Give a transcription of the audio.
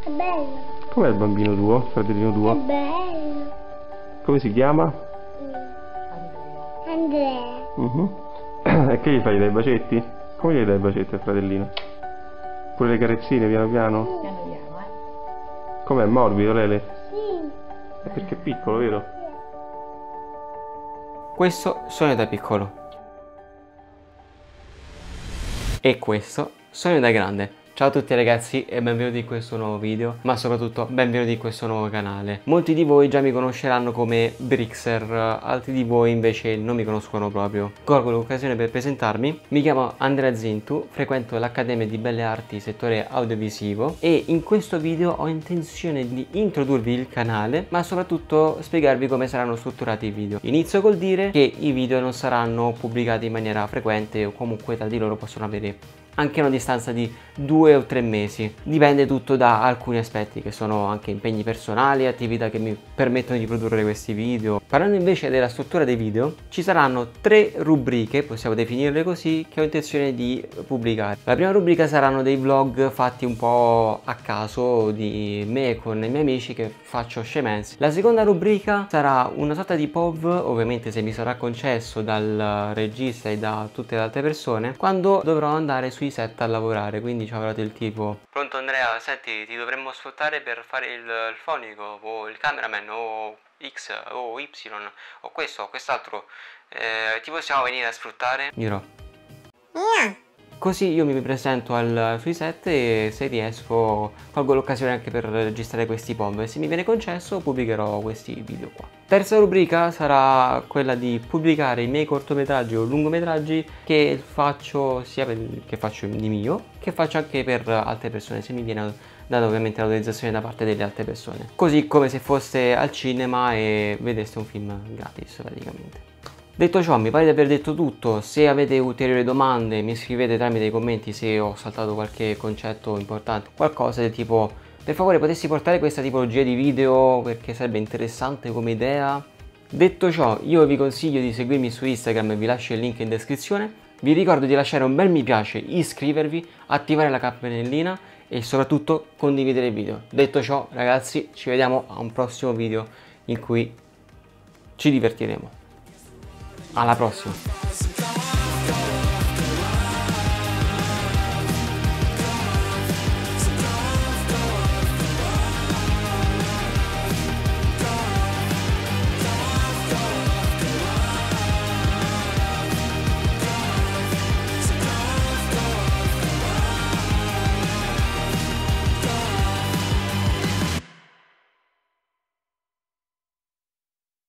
È bello. Com'è il bambino tuo, fratellino È tuo? bello. Come si chiama? Andrea. E che gli fai, dai bacetti? Come gli dai i bacetti al fratellino? Pure le carezzine piano piano? Piano piano, Com'è, morbido Lele? Sì. È perché è piccolo, vero? Questo sono io da piccolo. E questo sono io da grande. Ciao a tutti ragazzi e benvenuti in questo nuovo video, ma soprattutto benvenuti in questo nuovo canale. Molti di voi già mi conosceranno come Brixer, altri di voi invece non mi conoscono proprio. Colgo l'occasione per presentarmi, mi chiamo Andrea Zintu, frequento l'Accademia di Belle Arti settore audiovisivo e in questo video ho intenzione di introdurvi il canale, ma soprattutto spiegarvi come saranno strutturati i video. Inizio col dire che i video non saranno pubblicati in maniera frequente o comunque tra di loro possono avere anche una distanza di 2 o 3 mesi. Dipende tutto da alcuni aspetti che sono anche impegni personali, attività che mi permettono di produrre questi video. Parlando invece della struttura dei video, ci saranno 3 rubriche, possiamo definirle così, che ho intenzione di pubblicare. La prima rubrica saranno dei vlog fatti un po' a caso di me con i miei amici che faccio scemenze. La seconda rubrica sarà una sorta di POV, ovviamente se mi sarà concesso dal regista e da tutte le altre persone, quando dovrò andare sui set a lavorare, quindi ci avrò del tipo: pronto Andrea, senti, ti dovremmo sfruttare per fare il fonico o il cameraman o X o Y o questo o quest'altro, ti possiamo venire a sfruttare? Dirò così io mi presento sui set e se riesco colgo l'occasione anche per registrare questi POV e se mi viene concesso pubblicherò questi video qua. Terza rubrica sarà quella di pubblicare i miei cortometraggi o lungometraggi che faccio sia che faccio di mio che faccio anche per altre persone, se mi viene data ovviamente l'autorizzazione da parte delle altre persone, così come se foste al cinema e vedeste un film gratis praticamente. Detto ciò, mi pare di aver detto tutto. Se avete ulteriori domande mi scrivete tramite i commenti se ho saltato qualche concetto importante, qualcosa del tipo: per favore potessi portare questa tipologia di video perché sarebbe interessante come idea. Detto ciò, io vi consiglio di seguirmi su Instagram e vi lascio il link in descrizione. Vi ricordo di lasciare un bel mi piace, iscrivervi, attivare la campanellina e soprattutto condividere il video. Detto ciò ragazzi, ci vediamo a un prossimo video in cui ci divertiremo. Alla prossima!